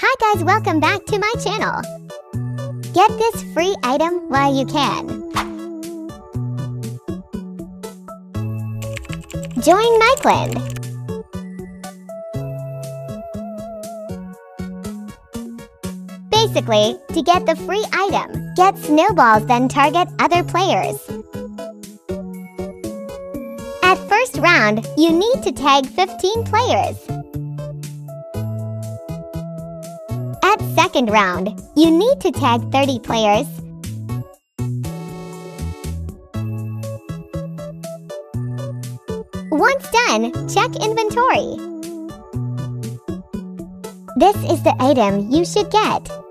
Hi guys, welcome back to my channel. Get this free item while you can. Join Nikeland. Basically, to get the free item, get snowballs then target other players. At first round, you need to tag 15 players. At second round, you need to tag 30 players. Once done, check inventory. This is the item you should get.